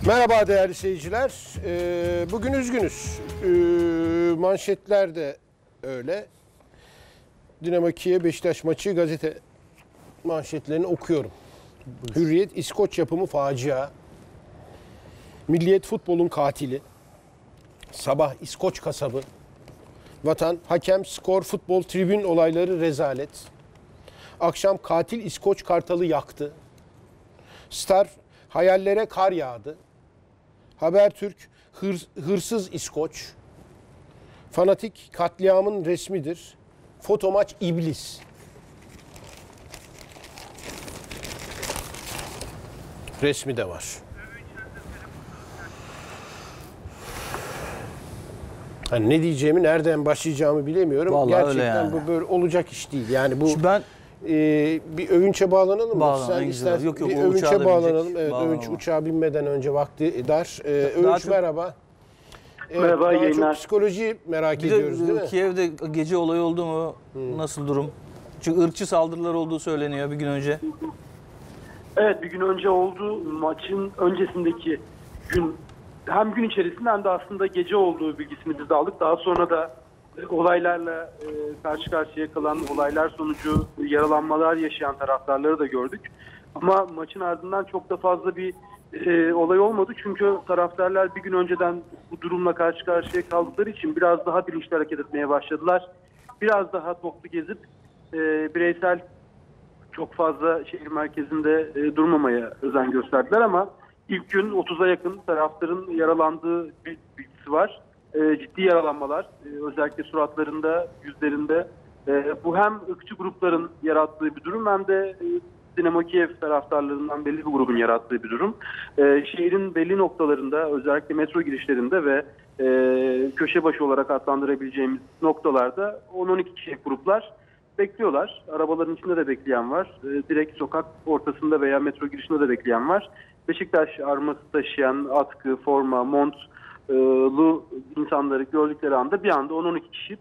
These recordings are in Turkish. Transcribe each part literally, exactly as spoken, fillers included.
Merhaba değerli seyirciler. Ee, bugün üzgünüz. Ee, manşetler de öyle. Dinamo Kiev Beşiktaş maçı gazete manşetlerini okuyorum. Hürriyet, İskoç yapımı facia. Milliyet, futbolun katili. Sabah, İskoç kasabı. Vatan, hakem, skor, futbol, tribün olayları rezalet. Akşam, katil İskoç Kartal'ı yaktı. Star, hayallere kar yağdı. Habertürk, hır, hırsız İskoç. Fanatik, katliamın resmidir. Fotomaç, iblis. Resmi de var. Hani ne diyeceğimi, nereden başlayacağımı bilemiyorum. Vallahi Gerçekten yani. bu böyle olacak iş değil. Yani bu ben e, bir övünçe bağlanalım mı? Bağlan, Sen ister, yok, yok, bir o övünçe bağlanalım. Evet, bağlanalım. övünç uçağa binmeden önce vakti dar. E, Daha övünç çok, merhaba. Evet, merhaba, daha yayınlar. çok psikoloji merak bir ediyoruz de değil mi? Kiev'de gece olayı oldu mu? Hmm. Nasıl durum? Çünkü ırkçı saldırılar olduğu söyleniyor bir gün önce. Evet, bir gün önce oldu. Maçın öncesindeki gün, hem gün içerisinde hem de aslında gece olduğu bilgisini biz de aldık. Daha sonra da e, olaylarla e, karşı karşıya kalan, olaylar sonucu yaralanmalar yaşayan taraftarları da gördük. Ama maçın ardından çok da fazla bir e, olay olmadı. Çünkü taraftarlar bir gün önceden bu durumla karşı karşıya kaldıkları için biraz daha bilinçli hareket etmeye başladılar. Biraz daha toplu gezip e, bireysel çok fazla şehir merkezinde e, durmamaya özen gösterdiler ama ilk gün otuza yakın taraftarın yaralandığı bir bilgisi var. E, ciddi yaralanmalar, e, özellikle suratlarında, yüzlerinde. E, bu hem ırkçı grupların yarattığı bir durum hem de e, Dinamo Kiev taraftarlarından belli bir grubun yarattığı bir durum. E, şehrin belli noktalarında, özellikle metro girişlerinde ve e, köşe başı olarak adlandırabileceğimiz noktalarda on on iki kişilik gruplar bekliyorlar. Arabaların içinde de bekleyen var. E, direkt sokak ortasında veya metro girişinde de bekleyen var. Beşiktaş arması taşıyan atkı, forma, montlu insanları gördükleri anda bir anda on on iki kişi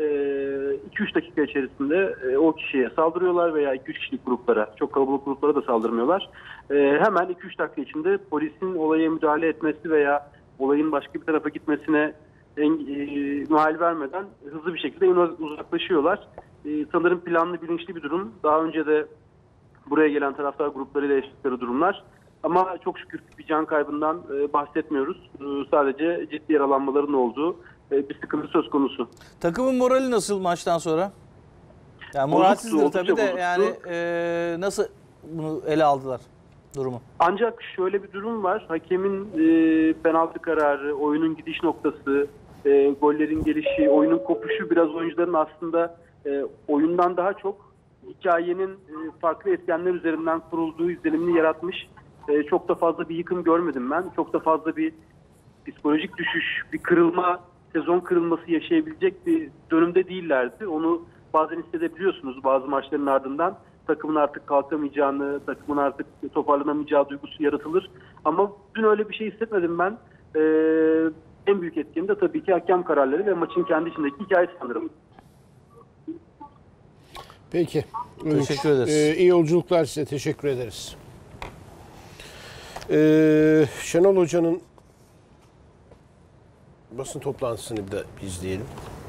iki üç dakika içerisinde e, o kişiye saldırıyorlar veya iki üç kişilik gruplara, çok kalabalık gruplara da saldırmıyorlar. E, hemen iki üç dakika içinde polisin olaya müdahale etmesi veya olayın başka bir tarafa gitmesine en, e, mahal vermeden hızlı bir şekilde uzaklaşıyorlar. E, sanırım planlı, bilinçli bir durum. Daha önce de buraya gelen taraftar gruplarıyla yaşadıkları durumlar. Ama çok şükür bir can kaybından e, bahsetmiyoruz. E, sadece ciddi yaralanmaların olduğu e, bir sıkıntı söz konusu. Takımın morali nasıl maçtan sonra? Yani moralsizdir tabii de bozuktu. Yani e, nasıl bunu ele aldılar durumu? Ancak şöyle bir durum var. Hakemin e, penaltı kararı, oyunun gidiş noktası, e, gollerin gelişi, oyunun kopuşu biraz oyuncuların aslında e, oyundan daha çok hikayenin e, farklı etkenler üzerinden kurulduğu izlenimini yaratmış. E, çok da fazla bir yıkım görmedim ben. Çok da fazla bir psikolojik düşüş, bir kırılma, sezon kırılması yaşayabilecek bir dönümde değillerdi. Onu bazen hissedebiliyorsunuz bazı maçların ardından. Takımın artık kalkamayacağını, takımın artık toparlanamayacağı duygusu yaratılır. Ama dün öyle bir şey hissetmedim ben. Ee, en büyük etkeni de tabii ki hakem kararları ve maçın kendi içindeki hikayesi sanırım. Peki. Teşekkür ederiz. Ee, iyi yolculuklar size. Teşekkür ederiz. Ee, Şenol Hoca'nın basın toplantısını bir de izleyelim.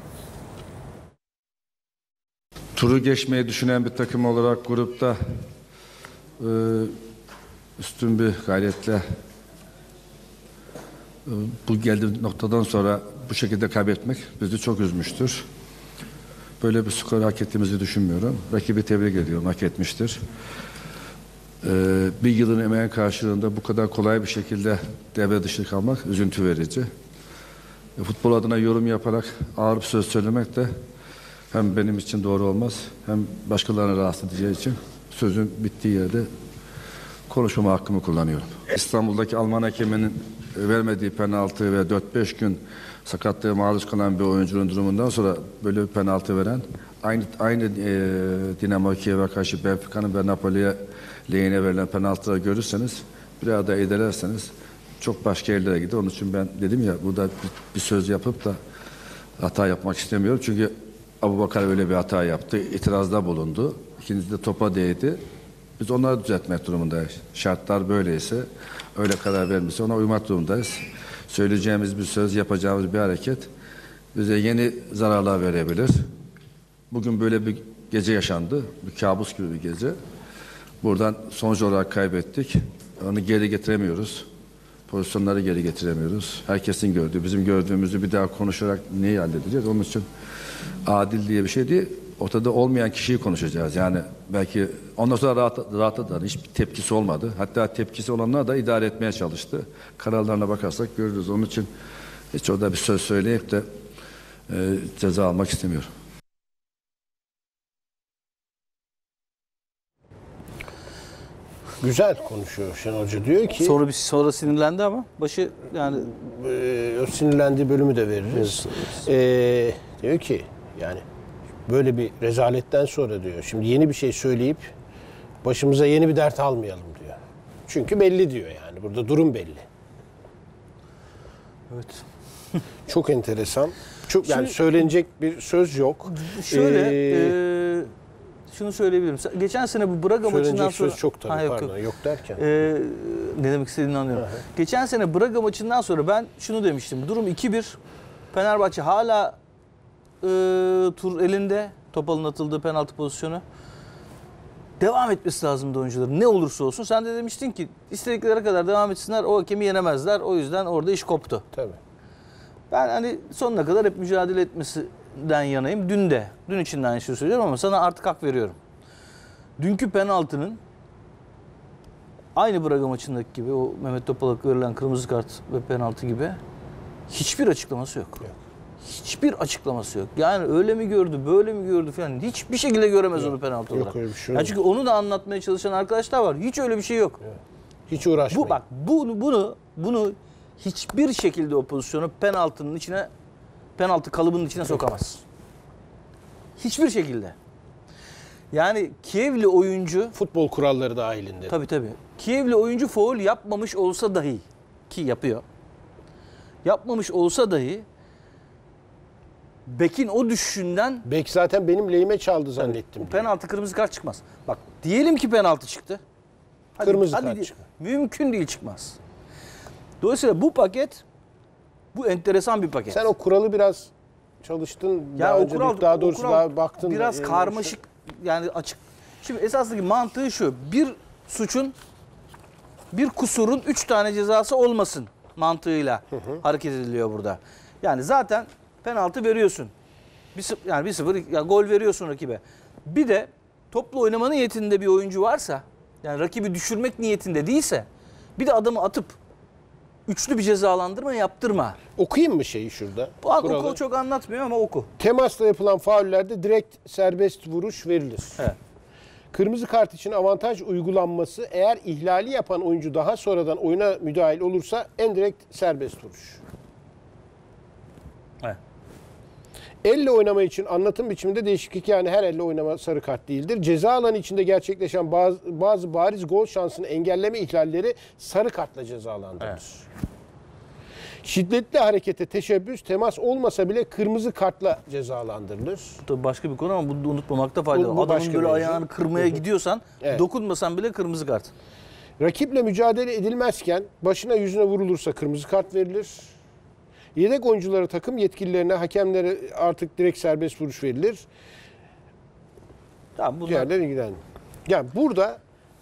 Turu geçmeyi düşünen bir takım olarak grupta e, üstün bir gayretle e, bu geldiği noktadan sonra bu şekilde kaybetmek bizi çok üzmüştür. Böyle bir skor hak ettiğimizi düşünmüyorum. Rakibi tebrik ediyorum, hak etmiştir. E, bir yılın emeğin karşılığında bu kadar kolay bir şekilde devre dışı kalmak üzüntü verici. E, futbol adına yorum yaparak ağır bir söz söylemek de hem benim için doğru olmaz, hem başkalarına rahatsız edeceği için sözün bittiği yerde konuşma hakkımı kullanıyorum. İstanbul'daki Alman hakeminin vermediği penaltı ve dört beş gün sakatlığa maruz kalan bir oyuncunun durumundan sonra böyle bir penaltı veren, aynı aynı e, Dinamo Kiev'e karşı Benfica'nın ve Napoli'ye lehine verilen penaltıları görürseniz, biraz da irdelerseniz çok başka yerlere gider. Onun için ben dedim ya, burada bir, bir söz yapıp da hata yapmak istemiyorum. Çünkü Abubakar öyle bir hata yaptı. İtirazda bulundu. İkincisi de topa değdi. Biz onları düzeltmek durumundayız. Şartlar böyleyse, öyle karar vermişse ona uymak durumundayız. Söyleyeceğimiz bir söz, yapacağımız bir hareket bize yeni zararlar verebilir. Bugün böyle bir gece yaşandı. Bir kabus gibi bir gece. Buradan sonuç olarak kaybettik. Onu geri getiremiyoruz. Pozisyonları geri getiremiyoruz. Herkesin gördüğü, bizim gördüğümüzü bir daha konuşarak neyi halledeceğiz? Onun için adil diye bir şey değil. Ortada olmayan kişiyi konuşacağız. Yani belki ondan sonra rahat, rahatladılar. Hiçbir tepkisi olmadı. Hatta tepkisi olanlar da idare etmeye çalıştı. Kararlarına bakarsak görürüz. Onun için hiç orada bir söz söyleyip de e, ceza almak istemiyorum. Güzel konuşuyor Şenol Hoca, diyor ki Sonra bir sonra sinirlendi ama başı yani e, o sinirlendiği bölümü de veririz. E, diyor ki yani böyle bir rezaletten sonra diyor, şimdi yeni bir şey söyleyip başımıza yeni bir dert almayalım diyor. Çünkü belli diyor, yani burada durum belli. evet. Çok enteresan. Çok yani Şimdi- söylenecek bir söz yok. Şöyle Ee, e, şunu söyleyebilirim. Geçen sene bu Braga maçından Söylenecek sonra söz çok tabii, Ha, yok, pardon. yok. Yok, derken. Ee, ne demek istediğini anlıyorum. Geçen sene Braga maçından sonra ben şunu demiştim. Durum iki bir. Fenerbahçe hala e, tur elinde. Topal'ın atıldığı penaltı pozisyonu. Devam etmesi lazımdı oyuncuların. Ne olursa olsun. Sen de demiştin ki istedikleri kadar devam etsinler. O hakemi yenemezler. O yüzden orada iş koptu. Tabii. Ben hani sonuna kadar hep mücadele etmesinden yanayım. Dün de. Dün için de aynı şeyi söylüyorum ama sana artık hak veriyorum. Dünkü penaltının aynı Braga maçındaki gibi, o Mehmet Topal'a verilen kırmızı kart ve penaltı gibi hiçbir açıklaması yok. yok. Hiçbir açıklaması yok. Yani öyle mi gördü, böyle mi gördü falan. Hiçbir şekilde göremez yok. onu penaltı olarak. Yok öyle bir şey Yani yok. çünkü onu da anlatmaya çalışan arkadaşlar var. Hiç öyle bir şey yok. Evet. Hiç uğraşmayın. Bu bak bunu bunu bunu hiçbir şekilde o pozisyonu penaltının içine, penaltı kalıbının içine sokamaz. Hiçbir şekilde. Yani Kievli oyuncu, Futbol kuralları dahilinde. tabii tabii. Kievli oyuncu faul yapmamış olsa dahi, ki yapıyor. Yapmamış olsa dahi Bek'in o düşüşünden Bek zaten benim lehime çaldı zannettim. o penaltı, kırmızı kart çıkmaz. Bak diyelim ki penaltı çıktı. Hadi, Kırmızı hadi kart di- çıkar. Mümkün değil, çıkmaz. Dolayısıyla bu paket, bu enteresan bir paket. Sen o kuralı biraz çalıştın. Ya daha o önce kural, bir- daha o doğrusu kural daha baktın. da, biraz yani karmaşık, yani açık. Şimdi esasındaki mantığı şu: bir suçun, bir kusurun üç tane cezası olmasın mantığıyla hı hı. hareket ediliyor burada. Yani zaten penaltı veriyorsun. Bir, yani bir sıfır ya gol veriyorsun rakibe. Bir de toplu oynama niyetinde bir oyuncu varsa, yani rakibi düşürmek niyetinde değilse, bir de adamı atıp üçlü bir cezalandırma yaptırma. Okuyayım mı şeyi şurada? Bu oku Kuralı. çok anlatmıyor ama oku. Temasla yapılan faullerde direkt serbest vuruş verilir. Evet. Kırmızı kart için avantaj uygulanması eğer ihlali yapan oyuncu daha sonradan oyuna müdahil olursa en direkt serbest vuruş. Evet. Elle oynama için anlatım biçiminde değişiklik, yani her elle oynama sarı kart değildir. Ceza alanı içinde gerçekleşen bazı, bazı bariz gol şansını engelleme ihlalleri sarı kartla cezalandırılır. Evet. Şiddetli harekete teşebbüs, temas olmasa bile kırmızı kartla cezalandırılır. Tabii başka bir konu ama bunu da unutmamakta fayda var. Bu- bu Adamın başka böyle mevzu. ayağını kırmaya gidiyorsan, Evet. dokunmasan bile kırmızı kart. Rakiple mücadele edilmezken başına yüzüne vurulursa kırmızı kart verilir. Yedek oyunculara, takım yetkililerine, hakemlere artık direkt serbest vuruş verilir. Tamam, bunlar Diğerleri ilgilen. Yani burada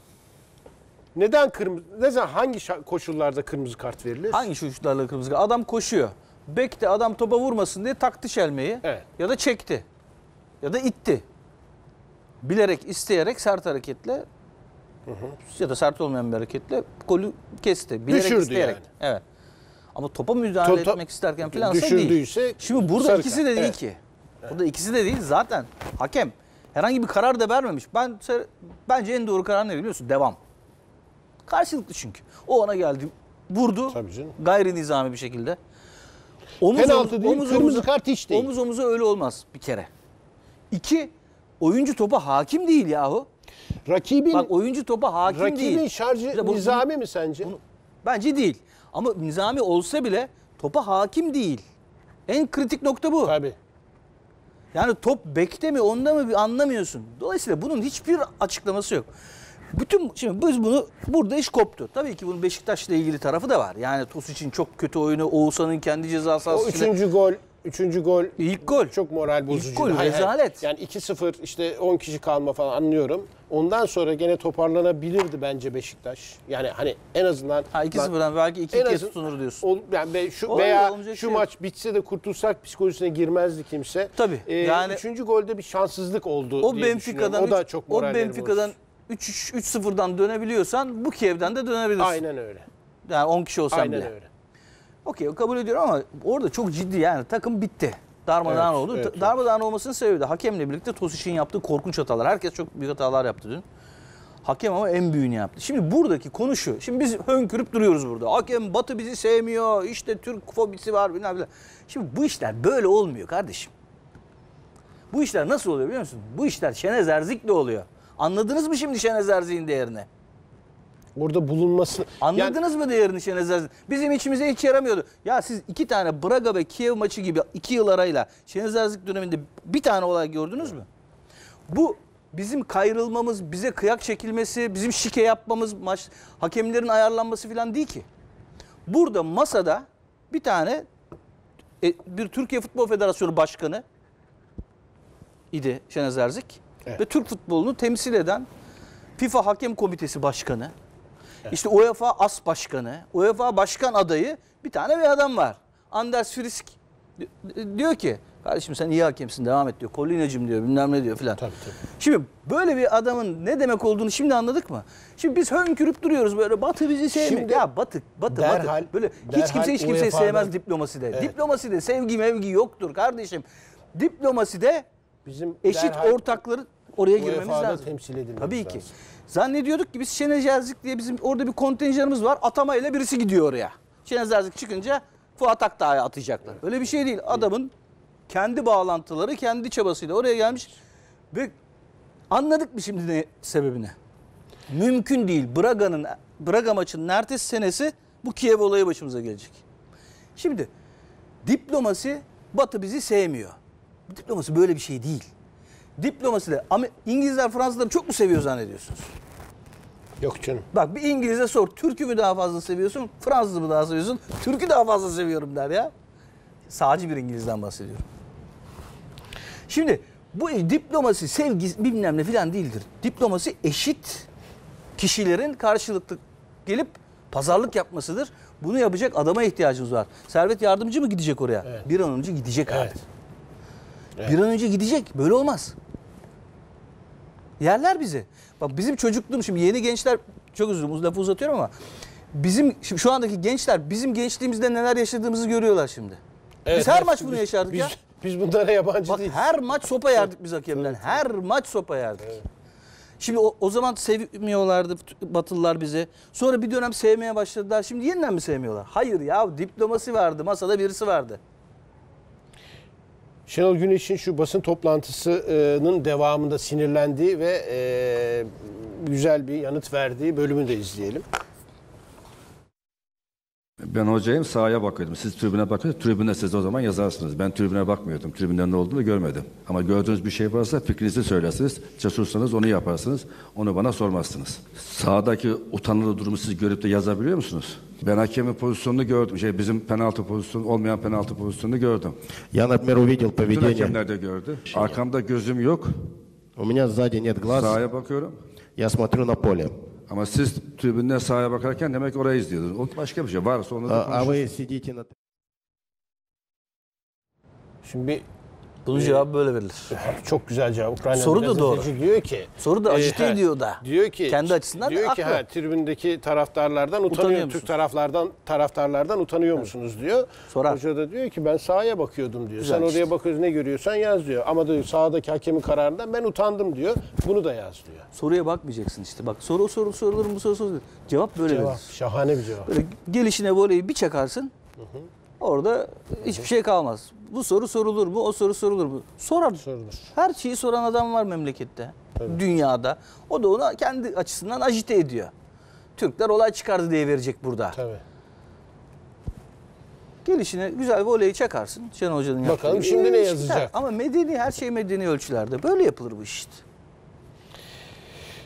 neden kırmızı, ne zaman, hangi şa- koşullarda kırmızı kart verilir? hangi şutlarla kırmızı kart? Adam koşuyor. Bek de adam topa vurmasın diye taktı çelmeyi. Evet. Ya da çekti. Ya da itti. Bilerek, isteyerek, sert hareketle hı hı. ya da sert olmayan bir hareketle golü kesti. Bilerek, Düşürdü isteyerek. yani. Evet. Ama topa müdahale To- etmek isterken filansa değil. düşürdüyse Şimdi burada sarı ikisi kart. de değil Evet. ki. Burada ikisi de değil. Zaten hakem herhangi bir karar da vermemiş. Ben bence en doğru karar ne biliyor musun? Devam. Karşılıklı çünkü. O ona geldi, vurdu. Tabii canım. Gayri nizami bir şekilde. Omuz, Penaltı değil, kırmızı kart hiç değil. Omuz omuza öyle olmaz bir kere. İki, oyuncu topa hakim değil yahu. Rakibin, Bak oyuncu topa hakim rakibin değil. şarjı İşte bu- nizami mi sence? bunu- bence değil. Ama nizami olsa bile topa hakim değil. En kritik nokta bu. Tabii. Yani top bekte mi, onda mı bir anlamıyorsun. Dolayısıyla bunun hiçbir açıklaması yok. bütün şimdi biz bunu burada iş koptu. Tabii ki bunun Beşiktaş'la ilgili tarafı da var. Yani Tosic'in çok kötü oyunu, Oğuzhan'ın kendi ceza sahası. O üçüncü gol, üçüncü gol İlk gol. çok moral bozucu. İlk gol rezalet. Yani iki sıfır işte on kişi kalma falan anlıyorum. Ondan sonra gene toparlanabilirdi bence Beşiktaş. Yani hani en azından Ha iki sıfırdan belki iki en kez azın- tutunur diyorsun. ol, yani be- şu Olabilir, veya olmayacak şu şey yok. maç bitse de kurtulsak psikolojisine girmezdi kimse. Tabii, Ee, yani- üçüncü golde bir şanssızlık oldu O diye Benfica'dan düşünüyorum. O da üç- çok o moralleri Benfica'dan bozdu. üç sıfırdan dönebiliyorsan bu Kiev'den de dönebilirsin. Aynen öyle. Yani on kişi olsan Aynen bile. öyle. Okey kabul ediyorum ama orada çok ciddi yani takım bitti. Darmadağın Evet, oldu. evet, Ta- evet. Darmadağın olmasının sebebi de hakemle birlikte Tosic'in yaptığı korkunç hatalar. Herkes çok büyük hatalar yaptı dün. Hakem ama en büyüğünü yaptı. Şimdi buradaki konu şu. Şimdi biz hönkürüp duruyoruz burada. Hakem Batı bizi sevmiyor. İşte Türk fobisi var bilmem ne. Şimdi bu işler böyle olmuyor kardeşim. Bu işler nasıl oluyor biliyor musun? Bu işler Şenez Erzik'le oluyor. Anladınız mı şimdi Şenez Erzik'in değerini? Burada bulunması... Anladınız mı değerini Şenez Erzik? Bizim içimize hiç yaramıyordu. Ya siz iki tane Braga ve Kiev maçı gibi iki yıl arayla Şenez Erzik döneminde bir tane olay gördünüz mü? Bu bizim kayrılmamız, bize kıyak çekilmesi, bizim şike yapmamız, maç hakemlerin ayarlanması falan değil ki. Burada masada bir tane e, bir Türkiye Futbol Federasyonu Başkanı idi Şenez Erzik. Evet. Ve Türk futbolunu temsil eden FIFA Hakem Komitesi Başkanı. İşte UEFA As Başkanı, UEFA Başkan adayı bir tane bir adam var. Anders Frisk diyor ki, kardeşim sen iyi hakemsin devam et diyor. Kolinacım diyor bilmem ne diyor filan. Tabii, tabii. Şimdi böyle bir adamın ne demek olduğunu şimdi anladık mı? Şimdi biz hönkürüp duruyoruz böyle Batı bizi sevmiyor. Şimdi Ya Batı, Batı, derhal- Batı. Böyle hiç derhal kimse hiç kimseyi UEFA'dan sevmez diplomaside. Evet. Diplomaside sevgi mevgi yoktur kardeşim. Diplomaside Bizim eşit derhal ortakları oraya girmemiz UEFA'da lazım. temsil edilmemiz Tabii ki. lazım. Zannediyorduk ki biz Şenez Erzik diye bizim orada bir kontenjanımız var. Atamayla birisi gidiyor oraya. Şenez Erzik çıkınca Fuat Aktağ'a atacaklar. Öyle bir şey değil. Adamın kendi bağlantıları, kendi çabasıyla oraya gelmiş. Ve anladık mı şimdi ne sebebini? Mümkün değil. Braga'nın Braga maçının ertesi senesi bu Kiev olayı başımıza gelecek. Şimdi diplomasi Batı bizi sevmiyor. Diplomasi böyle bir şey değil. Diplomasi de ama İngilizler Fransızları çok mu seviyor zannediyorsunuz? Yok canım. Bak bir İngiliz'e sor. Türk'ü mü daha fazla seviyorsun? Fransız'ı mı daha seviyorsun? Türk'ü daha fazla seviyorum der ya. Sağcı bir İngiliz'den bahsediyorum. Şimdi bu diplomasi, sevgi bilmem ne filan değildir. Diplomasi eşit kişilerin karşılıklı gelip pazarlık yapmasıdır. Bunu yapacak adama ihtiyacımız var. Servet Yardımcı mı gidecek oraya? Evet. Bir an önce gidecek Evet. artık. Bir an önce gidecek. Böyle olmaz. Yerler bizi. Bak bizim çocukluğum şimdi yeni gençler çok özür dilerim lafı uzatıyorum ama bizim şimdi şu andaki gençler bizim gençliğimizde neler yaşadığımızı görüyorlar şimdi. Evet, biz her evet. maç bunu Biz- yaşardık biz, ya. Biz bunlara yabancı Bak değiliz. her maç sopa yerdik biz hakemden. Her maç sopa yerdik. Şimdi o, o zaman sevmiyorlardı Batılılar bizi. Sonra bir dönem sevmeye başladılar. Şimdi yeniden mi sevmiyorlar? Hayır ya diplomasi vardı. Masada birisi vardı. Şenol Güneş'in şu basın toplantısının devamında sinirlendiği ve e, güzel bir yanıt verdiği bölümü de izleyelim. Ben hocayım, sahaya bakıyordum. Siz tribüne bakıyordunuz. Tribüne siz o zaman yazarsınız. Ben tribüne bakmıyordum. Tribünden ne olduğunu görmedim. Ama gördüğünüz bir şey varsa fikrinizi söylersiniz. Cesursanız onu yaparsınız. Onu bana sormazsınız. Sahadaki utanılı durumu siz görüp de yazabiliyor musunuz? Ben hakemin pozisyonunu gördüm. Şey, bizim penaltı pozisyonu, olmayan penaltı pozisyonunu gördüm. Я, например, увидел Bütün поведение. hakemler de gördü. Arkamda gözüm yok. У меня сзади нет глаз. Sahaya bakıyorum. Я смотрю на поле. Ama siz tribünden sahaya bakarken demek orayı izliyordunuz. O başka bir şey. Varsa onu da А, а konuşuruz. вы сидите на... Şimdi Bunun cevabı böyle verilir. çok güzel cevap. Ukrayna Soru da doğru. diyor ki. Soru da acite ha, ediyor da. Diyor ki Kendi açısından diyor ki haklı. ha, tribündeki taraftarlardan Utanıyor utanıyor, musunuz? Türk taraflardan taraftarlardan utanıyor musunuz diyor. Sorar. Hoca da diyor ki ben sahaya bakıyordum diyor. Güzel Sen oraya işte. bakıyorsun ne görüyorsan yaz diyor. Ama diyor sahadaki hakemin kararından ben utandım diyor. Bunu da yaz diyor. Soruya bakmayacaksın işte. Bak soru soru sorulur bu soru sorulur. Cevap böyle Cevap verilir. şahane bir cevap. Böyle gelişine voleyi bir çakarsın. Orada hiçbir şey kalmaz. Bu soru sorulur mu? O soru sorulur mu? Sorar. Sorulur. Her şeyi soran adam var memlekette. Dünyada. O da onu kendi açısından ajite ediyor. Türkler olay çıkardı diye verecek burada. Tabii. Gelişine güzel voleyi çakarsın. Şenol Hoca'nın yaptığı. Bakalım şimdi ne İyi, yazacak? çıkar. Ama medeni her şey medeni ölçülerde. Böyle yapılır bu iş işte.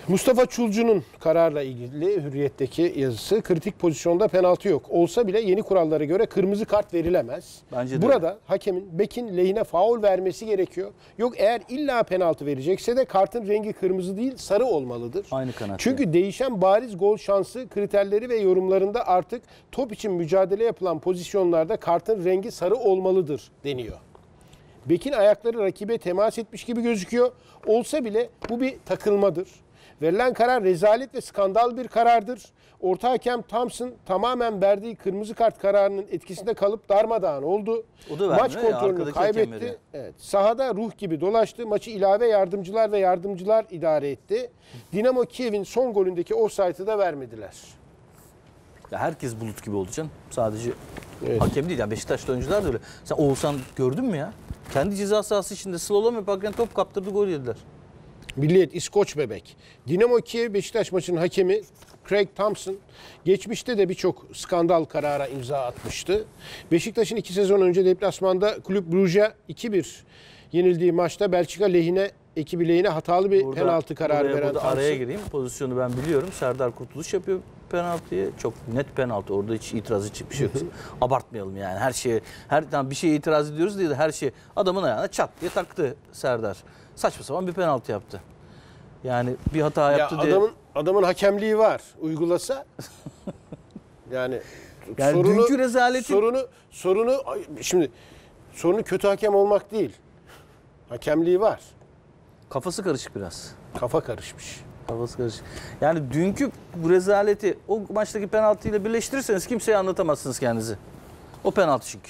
Mustafa Çulcu'nun kararla ilgili Hürriyet'teki yazısı, kritik pozisyonda penaltı yok. Olsa bile yeni kurallara göre kırmızı kart verilemez. Bence de Burada hakemin bekin lehine faul vermesi gerekiyor. Yok eğer illa penaltı verecekse de kartın rengi kırmızı değil sarı olmalıdır. Aynı kanaat. Çünkü değişen bariz gol şansı kriterleri ve yorumlarında artık top için mücadele yapılan pozisyonlarda kartın rengi sarı olmalıdır deniyor. Bekin ayakları rakibe temas etmiş gibi gözüküyor. Olsa bile bu bir takılmadır. Verilen karar rezalet ve skandal bir karardır. Orta hakem Thompson tamamen verdiği kırmızı kart kararının etkisinde kalıp darmadağın oldu. O da vermiyor Maç ya, kontrolünü arkadaki hakem veriyor. kaybetti. Evet, sahada ruh gibi dolaştı. Maçı ilave yardımcılar ve yardımcılar idare etti. Dinamo Kiev'in son golündeki offside'ı da vermediler. Ya herkes bulut gibi oldu canım. Sadece Evet. hakem değil. Yani Beşiktaşlı oyuncular da öyle. Sen Oğuzhan gördün mü ya? Kendi ceza sahası içinde slalom yaparken top kaptırdı, gol yediler. Milliyet İskoç bebek. Dinamo Kiev Beşiktaş maçının hakemi Craig Thompson geçmişte de birçok skandal karara imza atmıştı. Beşiktaş'ın iki sezon önce deplasmanda Kulüp Brugge'a iki bir yenildiği maçta Belçika lehine ekibi lehine hatalı bir Burada- penaltı kararı buraya veren burada Thompson. araya gireyim. Pozisyonu ben biliyorum. Serdar Kurtuluş yapıyor penaltıyı. Çok net penaltı. Orada hiç itiraz edecek bir şey yok. Abartmayalım yani. Her şeye, her tamam bir şeye itiraz ediyoruz diye de her şey adamın ayağına çat diye taktı Serdar. Saçma sapan bir penaltı yaptı. Yani bir hata Ya yaptı diye. adamın adamın hakemliği var. Uygulasa yani, Yani sorunu dünkü rezaletin- sorunu sorunu şimdi sorunu kötü hakem olmak değil. Hakemliği var. Kafası karışık biraz. Kafa karışmış. Kafası karışık. Yani dünkü bu rezaleti o maçtaki penaltıyla birleştirirseniz kimseye anlatamazsınız kendinizi. O penaltı çünkü.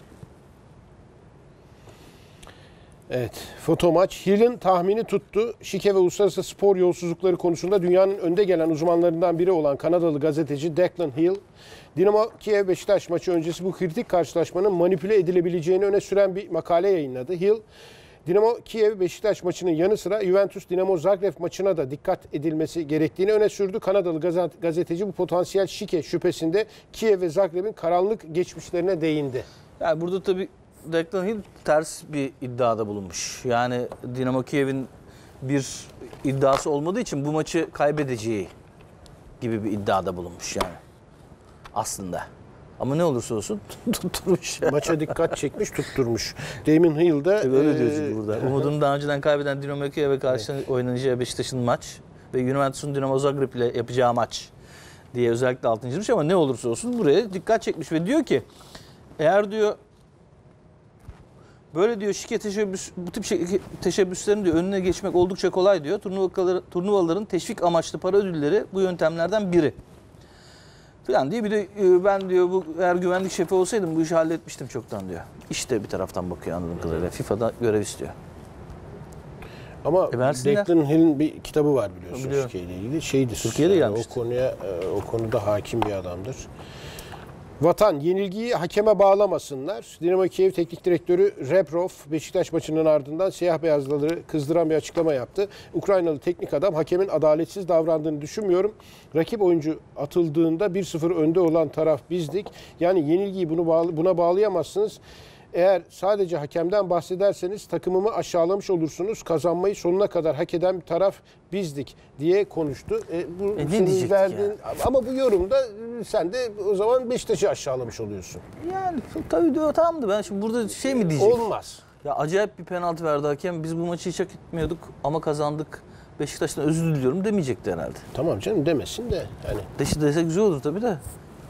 Evet, foto maç. Hill'in tahmini tuttu. Şike ve uluslararası spor yolsuzlukları konusunda dünyanın önde gelen uzmanlarından biri olan Kanadalı gazeteci Declan Hill, Dinamo Kiev Beşiktaş maçı öncesi bu kritik karşılaşmanın manipüle edilebileceğini öne süren bir makale yayınladı. Hill, Dinamo Kiev Beşiktaş maçının yanı sıra Juventus Dinamo Zagreb maçına da dikkat edilmesi gerektiğini öne sürdü. Kanadalı gazeteci bu potansiyel şike şüphesinde Kiev ve Zagreb'in karanlık geçmişlerine değindi. Yani burada tabii Declan Hill ters bir iddiada bulunmuş. Yani Dinamo Kiev'in bir iddiası olmadığı için bu maçı kaybedeceği gibi bir iddiada bulunmuş yani. Aslında. Ama ne olursa olsun tutturmuş. Maça dikkat çekmiş, tutturmuş. Damon Hill de Öyle e, diyor çünkü burada. Umudunu daha önceden kaybeden Dinamo Kiev'e karşı oynanacağı Beşiktaş'ın maç ve Juventus'un Dinamo Zagreb ile yapacağı maç diye özellikle altını çizmiş ama ne olursa olsun buraya dikkat çekmiş ve diyor ki eğer diyor böyle diyor şike teşebbüs, bu tip şike teşebbüslerin diyor önüne geçmek oldukça kolay diyor. Turnuvaları, turnuvaların teşvik amaçlı para ödülleri bu yöntemlerden biri. Falan diye bir de ben diyor bu eğer güvenlik şefi olsaydım bu işi halletmiştim çoktan diyor. İşte bir taraftan bakıyor anladığım kadarıyla. FIFA'da görev istiyor. Ama E versinler. Declan Hill'in bir kitabı var biliyorsunuz Biliyorum. şike ile ilgili. Şeydir. Türkiye'de yani gelmişti. o konuya e, o konuda hakim bir adamdır. Vatan yenilgiyi hakeme bağlamasınlar. Dinamo Kiev Teknik Direktörü Rebrov Beşiktaş maçının ardından siyah beyazlıları kızdıran bir açıklama yaptı. Ukraynalı teknik adam hakemin adaletsiz davrandığını düşünmüyorum. Rakip oyuncu atıldığında bir sıfır önde olan taraf bizdik. Yani yenilgiyi bunu bağlı, buna bağlayamazsınız. Eğer sadece hakemden bahsederseniz takımımı aşağılamış olursunuz. Kazanmayı sonuna kadar hak eden bir taraf bizdik diye konuştu. E, bu E, ne senin diyecektik verdiğin, ama bu yorumda sen de o zaman Beşiktaş'ı aşağılamış oluyorsun. Yani tabii diyor tamamdı ben şimdi burada şey mi diyecek? Olmaz. Ya acayip bir penaltı verdi hakem. Biz bu maçı hiç hak etmiyorduk ama kazandık. Beşiktaş'tan özür diliyorum demeyecekti herhalde. Tamam canım demesin de yani Deşi dese güzel olur tabii de.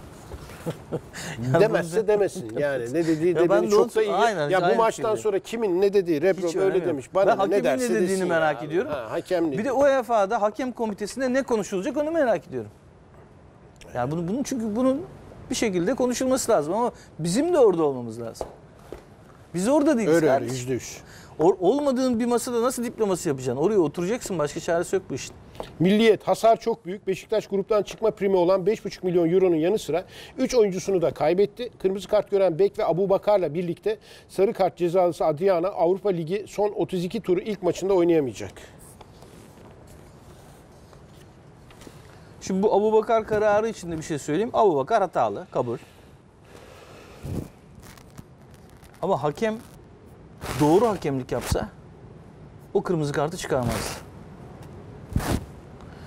Yani demezse demesin yani ne dediği de Ya ben beni de çok onu- da iyi. Aynen, ya bu aynı maçtan fikirdeyim. sonra kimin ne dediği Rebrov Hiç öyle önemi yok. demiş. Bana Ben ne, ne hakemin derse ne dediğini desin merak ya. ediyorum. Ha, hakemlik. Bir de U E F A'da hakem komitesinde ne konuşulacak onu merak ediyorum. Yani bunu, bunun çünkü bunun bir şekilde konuşulması lazım ama bizim de orada olmamız lazım. Biz orada değiliz öyle öyle kardeşim. yüzde yüz. Or- olmadığın bir masada nasıl diplomasi yapacaksın? Oraya oturacaksın. Başka çaresi yok bu işin. Milliyet hasar çok büyük. Beşiktaş gruptan çıkma primi olan beş buçuk milyon euronun yanı sıra üç oyuncusunu da kaybetti. Kırmızı kart gören Bek ve Abu Bakar'la birlikte sarı kart cezalısı Adriana Avrupa Ligi son otuz iki turu ilk maçında oynayamayacak. Şimdi bu Abubakar kararı için de bir şey söyleyeyim. Abubakar hatalı. Kabul. Ama hakem doğru hakemlik yapsa o kırmızı kartı çıkarmaz.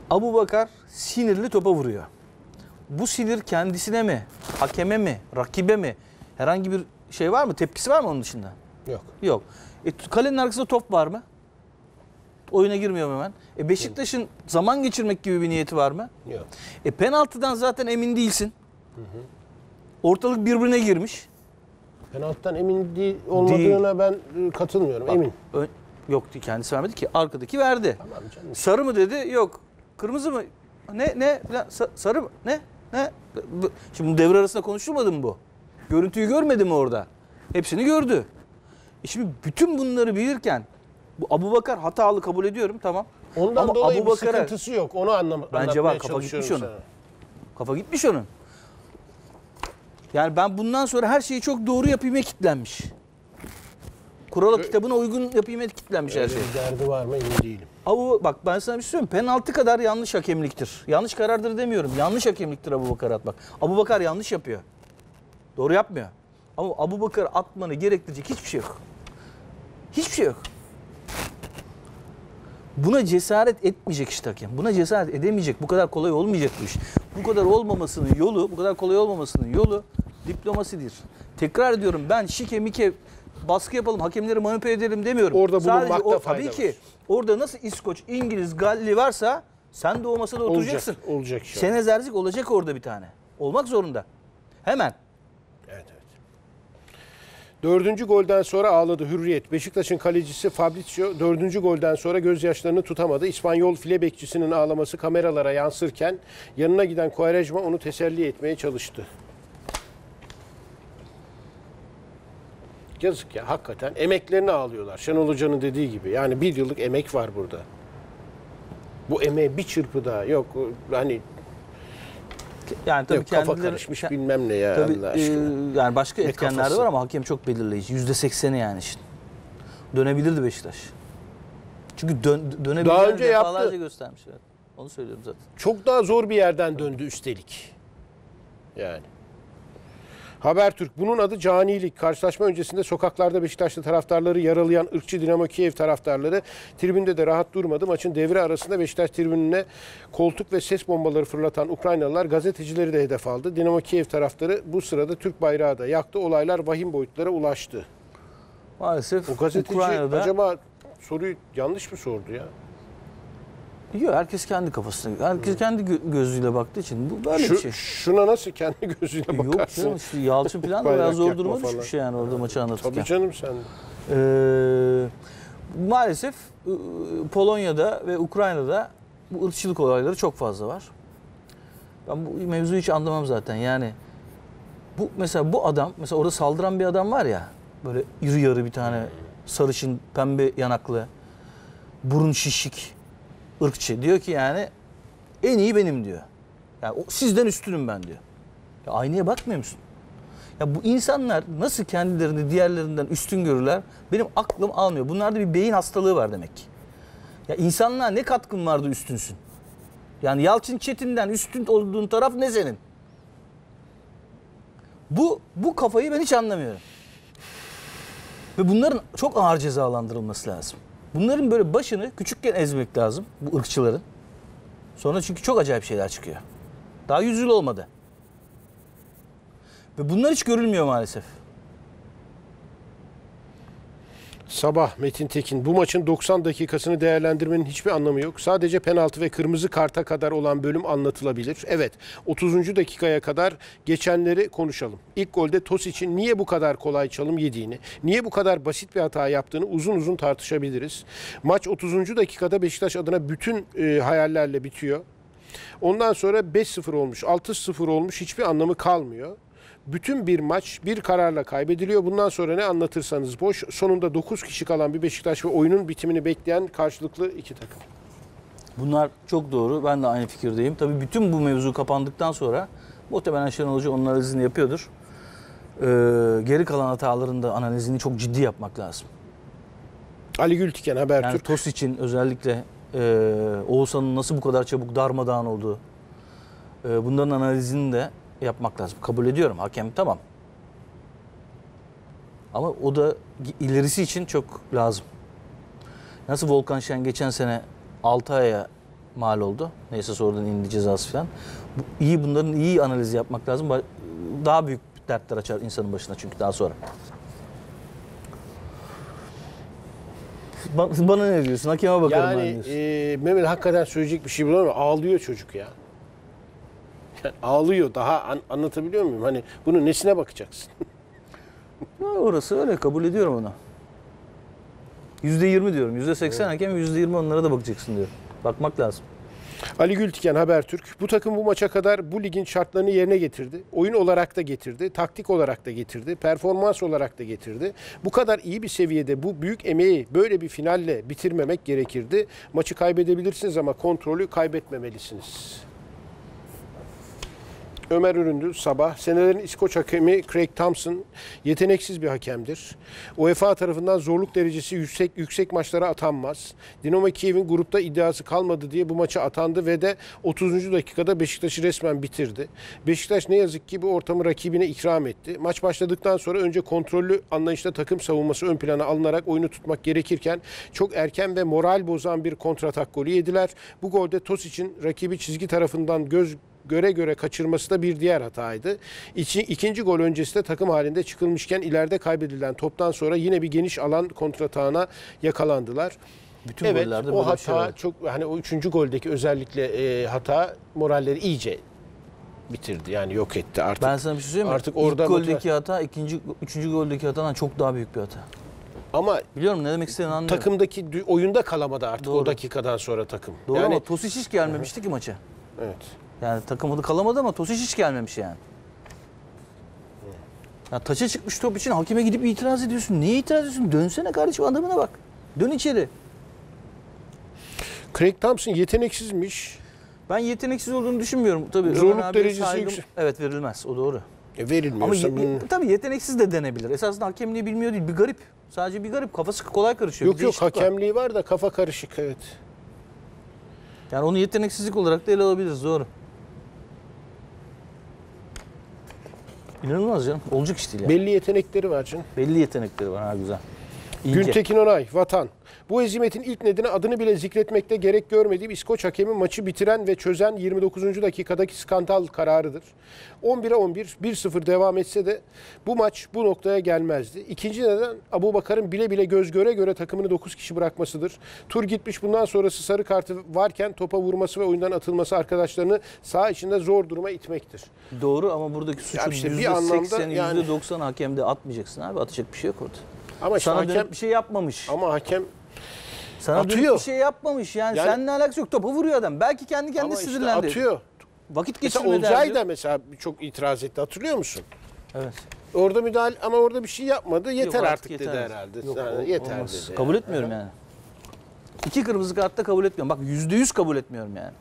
Abubakar sinirli topa vuruyor. Bu sinir kendisine mi, hakeme mi, rakibe mi? Herhangi bir şey var mı? Tepkisi var mı onun dışında? Yok. Yok. E, kalenin arkasında top var mı? Oyuna girmiyor hemen. E, Beşiktaş'ın zaman geçirmek gibi bir niyeti var mı? Yok. E, penaltıdan zaten emin değilsin. Hı hı. Ortalık birbirine girmiş. Penaltıdan emin değil olmadığına ben e, katılmıyorum. Bak, Emin. Ö- yok kendisi vermedi ki. Arkadaki verdi. Tamam canım. Sarı mı dedi? Yok. Kırmızı mı? Ne? Ne? Sa- sarı mı? Ne? Ne? Bu- Şimdi bu devre arasında konuşulmadı mı bu? Görüntüyü görmedi mi orada? Hepsini gördü. E şimdi bütün bunları bilirken bu Abubakar hatalı kabul ediyorum, tamam. Ondan Ama dolayı bir Abubakar'a- sıkıntısı yok. Onu anlamak Bence var, kafa gitmiş onun. Kafa gitmiş onun. Yani ben bundan sonra her şeyi çok doğru yapayım'a kilitlenmiş. Kurala kitabına uygun yapayım'a kilitlenmiş her şey. Bir derdi var mı emin değilim. Abu bak ben sana bir şey söyleyeyim. Penaltı kadar yanlış hakemliktir. Yanlış karardır demiyorum. Yanlış hakemliktir Abubakar atmak. Abubakar yanlış yapıyor. Doğru yapmıyor. Ama Abubakar atmanı gerektirecek hiçbir şey yok. Hiçbir şey yok. Buna cesaret etmeyecek işte hakem. Buna cesaret edemeyecek. Bu kadar kolay olmayacak bu iş. Bu kadar olmamasının yolu, bu kadar kolay olmamasının yolu diplomasidir. Tekrar ediyorum, ben şike mike baskı yapalım, hakemleri manipüle edelim demiyorum. Orada Sadece bulunmakta o, fayda tabii ki var. orada nasıl İskoç, İngiliz, Galli varsa sen de o masada Olacak, oturacaksın. olacak şey. Senez Erzik olacak orada bir tane. Olmak zorunda. Hemen. Evet, evet. Dördüncü golden sonra ağladı Hürriyet. Beşiktaş'ın kalecisi Fabrizio dördüncü golden sonra gözyaşlarını tutamadı. İspanyol file bekçisinin ağlaması kameralara yansırken yanına giden Quaresma onu teselli etmeye çalıştı. Yazık ya, hakikaten emeklerini ağlıyorlar. Şenol Hoca'nın dediği gibi. Yani bir yıllık emek var burada. Bu emeği bir çırpıda yok hani Yani tabii yok, kafa kendileri karışmış bilmem ne ya tabii, Allah e, aşkına. yani başka Ne etkenler de kafası? var ama hakem çok belirleyici. yüzde sekseni yani işin. Dönebilirdi Beşiktaş. Çünkü dön, dönebileceğini Daha önce defalarca yaptı. göstermiş. Evet. Onu söylüyorum zaten. Çok daha zor bir yerden döndü üstelik. Yani. Habertürk, bunun adı canilik. Karşılaşma öncesinde sokaklarda Beşiktaşlı taraftarları yaralayan ırkçı Dinamo Kiev taraftarları tribünde de rahat durmadı. Maçın devre arasında Beşiktaş tribününe koltuk ve ses bombaları fırlatan Ukraynalılar gazetecileri de hedef aldı. Dinamo Kiev taraftarı bu sırada Türk bayrağı da yaktı. Olaylar vahim boyutlara ulaştı. Maalesef O gazeteci Ukrayna'da... acaba soruyu yanlış mı sordu ya? Yok, herkes kendi kafasına, herkes kendi gö- gözüyle baktığı için bu böyle Şu, bir şey. Şuna nasıl kendi gözüyle Yok bakarsın? canım, işte Yalçın falan da Bayrak biraz zor yakma duruma falan. düşmüş yani orada maçı anlatırken. Tabii canım sen. de. Ee, maalesef e, Polonya'da ve Ukrayna'da bu ırkçılık olayları çok fazla var. Ben bu mevzuyu hiç anlamam zaten. Yani bu mesela bu adam, mesela orada saldıran bir adam var ya, böyle iri yarı bir tane sarışın, pembe yanaklı, burun şişik, ırkçı. Diyor ki yani en iyi benim diyor. Yani o, sizden üstünüm ben diyor. Ya aynaya bakmıyor musun? Ya bu insanlar nasıl kendilerini diğerlerinden üstün görürler? Benim aklım almıyor. Bunlarda bir beyin hastalığı var demek ki. Ya insanlığa ne katkın vardı üstünsün? Yani Yalçın Çetin'den üstün olduğun taraf ne senin? Bu bu kafayı ben hiç anlamıyorum. Ve bunların çok ağır cezalandırılması lazım. Bunların böyle başını küçükken ezmek lazım, bu ırkçıların. Sonra çünkü çok acayip şeyler çıkıyor. Daha yüz yıl olmadı. Ve bunlar hiç görülmüyor maalesef. Sabah Metin Tekin, bu maçın doksan dakikasını değerlendirmenin hiçbir anlamı yok. Sadece penaltı ve kırmızı karta kadar olan bölüm anlatılabilir. Evet, otuzuncu dakikaya kadar geçenleri konuşalım. İlk golde Tosic'in niye bu kadar kolay çalım yediğini, niye bu kadar basit bir hata yaptığını uzun uzun tartışabiliriz. Maç otuzuncu dakikada Beşiktaş adına bütün e, hayallerle bitiyor. Ondan sonra beş sıfır olmuş, altı sıfır olmuş, hiçbir anlamı kalmıyor. Bütün bir maç bir kararla kaybediliyor. Bundan sonra ne anlatırsanız boş. Sonunda dokuz kişi kalan bir Beşiktaş ve oyunun bitimini bekleyen karşılıklı iki takım. Bunlar çok doğru. Ben de aynı fikirdeyim. Tabii bütün bu mevzu kapandıktan sonra muhtemelen Şenol Hoca onun analizini yapıyordur. Ee, geri kalan hataların da analizini çok ciddi yapmak lazım. Ali Gültiken, Habertürk. Yani Tos için özellikle e, Oğuzhan'ın nasıl bu kadar çabuk darmadağın olduğu, e, bunların analizini de yapmak lazım. Kabul ediyorum. Hakem tamam. Ama o da ilerisi için çok lazım. Nasıl Volkan Şen geçen sene Altay'a mal oldu. Neyse sonradan indi cezası falan. Bu, iyi bunların iyi analiz yapmak lazım. Ba- Daha büyük dertler açar insanın başına çünkü daha sonra. Ba- Bana ne diyorsun? Hakeme bakarım ben Yani diyorsun. e, Mehmet hakikaten söyleyecek bir şey bulamıyor. Ağlıyor çocuk ya. Yani ağlıyor. Daha an- anlatabiliyor muyum? Hani bunun nesine bakacaksın? Ya orası öyle, kabul ediyorum onu. yüzde yirmi diyorum. yüzde seksen hakem, yüzde yirmi onlara da bakacaksın diyor. Bakmak lazım. Ali Gültiken, Habertürk. Bu takım bu maça kadar bu ligin şartlarını yerine getirdi. Oyun olarak da getirdi, taktik olarak da getirdi, performans olarak da getirdi. Bu kadar iyi bir seviyede bu büyük emeği böyle bir finalle bitirmemek gerekirdi. Maçı kaybedebilirsiniz ama kontrolü kaybetmemelisiniz. Ömer Üründü sabah. Senelerin İskoç hakemi Craig Thompson yeteneksiz bir hakemdir. UEFA tarafından zorluk derecesi yüksek yüksek maçlara atanmaz. Dinamo Kiev'in grupta iddiası kalmadı diye bu maça atandı ve de otuzuncu dakikada Beşiktaş'ı resmen bitirdi. Beşiktaş ne yazık ki bu ortamı rakibine ikram etti. Maç başladıktan sonra önce kontrollü anlayışla takım savunması ön plana alınarak oyunu tutmak gerekirken çok erken ve moral bozan bir kontratak golü yediler. Bu golde Tosic'in rakibi çizgi tarafından göz göre göre kaçırması da bir diğer hataydı. İki, ikinci gol öncesi de takım halinde çıkılmışken ileride kaybedilen toptan sonra yine bir geniş alan kontratağına yakalandılar. Bütün Evet, gollerde o böyle bir hata şey var. çok, hani o üçüncü goldeki özellikle e, hata moralleri iyice bitirdi. Yani yok etti artık. Ben sana bir şey söyleyeyim mi? Artık orada İlk goldeki motiva- hata, ikinci, üçüncü goldeki hatadan çok daha büyük bir hata. Ama Biliyorum ne demek istediğini anlıyorum. takımdaki dü- oyunda kalamadı artık Doğru. o dakikadan sonra takım. Doğru yani, ama Tosic hiç gelmemişti ki maça. evet. Yani takımı da kalamadı ama Tosic hiç gelmemiş yani. Ya taça çıkmış top için hakeme gidip itiraz ediyorsun. Niye itiraz ediyorsun? Dönsene kardeşim, adamına bak. Dön içeri. Craig Thompson yeteneksizmiş. Ben yeteneksiz olduğunu düşünmüyorum. Tabii Zorluk Ömer abiye derecesi saygım- yüksek. Evet, verilmez. O doğru. E, Ama verilmiyorsa ye- bunun- tabii yeteneksiz de denebilir. Esasında hakemliği bilmiyor değil. Bir garip. Sadece bir garip. Kafası kolay karışıyor. Yok Bir yok değişiklik var. hakemliği var da kafa karışık, evet. Yani onu yeteneksizlik olarak da ele alabiliriz. Doğru. İnanılmaz canım. Olacak iş değil ya. Belli yetenekleri var canım. Belli yetenekleri var. Ha, güzel. İlke. Gültekin Onay, Vatan. Bu hezimetin ilk nedeni adını bile zikretmekte gerek görmediğim İskoç hakemi maçı bitiren ve çözen yirmi dokuzuncu dakikadaki skandal kararıdır. on bire on bir, bir sıfır devam etse de bu maç bu noktaya gelmezdi. İkinci neden Abubakar'ın bile bile göz göre göre takımını dokuz kişi bırakmasıdır. Tur gitmiş, bundan sonrası sarı kartı varken topa vurması ve oyundan atılması arkadaşlarını saha içinde zor duruma itmektir. Doğru ama buradaki suçun işte bir yüzde anlamda sekseni, yani- yüzde doksanı hakemde atmayacaksın abi. Atacak bir şey yok orada. Ama işte Sana hakem, dönüp bir şey yapmamış. ama hakem Sana dönüp atıyor. bir şey yapmamış. Yani, Yani- seninle alakası yok. Topa vuruyor adam. Belki kendi kendine ama işte sinirlendi. atıyor. Vakit Mesela geçirme Olcay derdi. da mesela çok itiraz etti, hatırlıyor musun? Evet. Orada müdahale ama orada bir şey yapmadı. Yeter Yok, artık, yeter. dedi herhalde. Yok, Yani o- yeter olmaz. dedi. Kabul etmiyorum yani. İki kırmızı kartta kabul etmiyorum. Bak yüzde yüz kabul etmiyorum yani.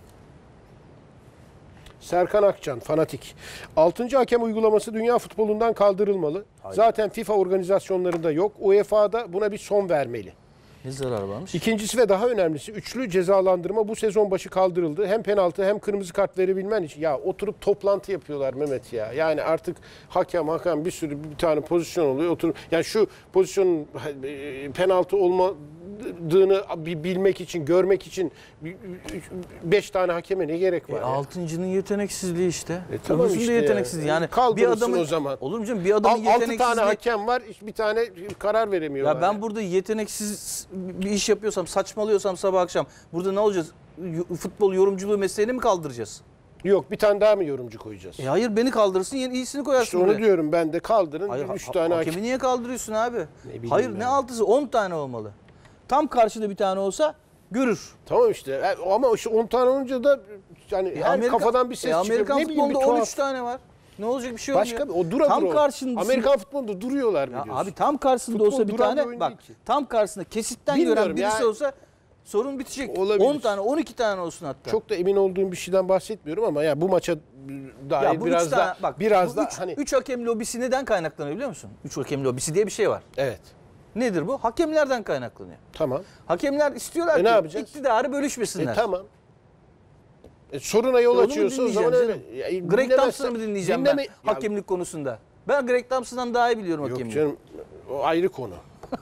Serkan Akcan, fanatik. Altıncı hakem uygulaması dünya futbolundan kaldırılmalı. Zaten FIFA organizasyonlarında yok. U E F A'da buna bir son vermeli. Ne zarar varmış? İkincisi ve daha önemlisi üçlü cezalandırma bu sezon başı kaldırıldı. Hem penaltı hem kırmızı kart verebilmen için. Ya oturup toplantı yapıyorlar Mehmet ya. Yani artık hakem hakem bir sürü bir tane pozisyon oluyor. Oturup yani şu pozisyonun e, penaltı olmadığını bi- bilmek için, görmek için beş tane hakeme ne gerek var? E, ya? altıncının yeteneksizliği işte. E, tamam Öbürsünün de işte yeteneksizliği. ya. Yani bir Kaldırılsın adamın o zaman. Olur mu canım? Bir adamın Al- altı yeteneksizliği. tane hakem var, bir tane karar veremiyorlar. Ya ben ya. burada yeteneksiz bir iş yapıyorsam, saçmalıyorsam sabah akşam burada ne olacağız? Y- Futbol yorumculuğu mesleğini mi kaldıracağız? Yok, bir tane daha mı yorumcu koyacağız? E hayır, beni kaldırsın, yeni iyisini koyarsın İşte onu buraya. diyorum ben de, kaldırın. Hayır, üç ha- tane hakemi hakem. niye kaldırıyorsun abi? bileyim Hayır, ben. ne altısı? on tane olmalı. Tam karşıda bir tane olsa görür. Tamam işte E, ama işte on tane olunca da yani E, her Amerika- kafadan bir ses e, çıkıyor. Amerikan Ne bileyim, bir futbolunda on tuhaf. üç tane var. Ne olacak, bir şey Başka bir, olmuyor. o dura Tam dura. karşında Amerikan futbolunda duruyorlar Ya biliyorsun. abi tam karşısında Futbol olsa bir duran bir tane oyun bak değil ki. tam karşısında kesitten Bilmiyorum gören birisi ya. olsa sorun bitecek. Olabilir. on tane on iki tane olsun hatta. Çok da emin olduğum bir şeyden bahsetmiyorum ama ya bu maça dair ya bu biraz üç da tane, bak, biraz bu da üç, hani üç hakem lobisi neden kaynaklanıyor biliyor musun? Üç hakem lobisi diye bir şey var. evet, Nedir bu? Hakemlerden kaynaklanıyor. tamam. Hakemler istiyorlar E, ne ki yapacağız? iktidarı E, bölüşmesinler. tamam. E, soruna yol Onu mu açıyorsa o zaman dinleyeceğim öyle. Ya, Greg dinlemezsen- Thompson'ı mı dinleyeceğim dinleme- ben Ya, hakemlik konusunda? Ben Greg Thompson'dan daha iyi biliyorum Yok hakemliği. canım, o ayrı konu.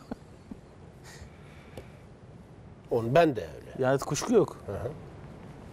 Onu ben de öyle. Yani kuşku yok.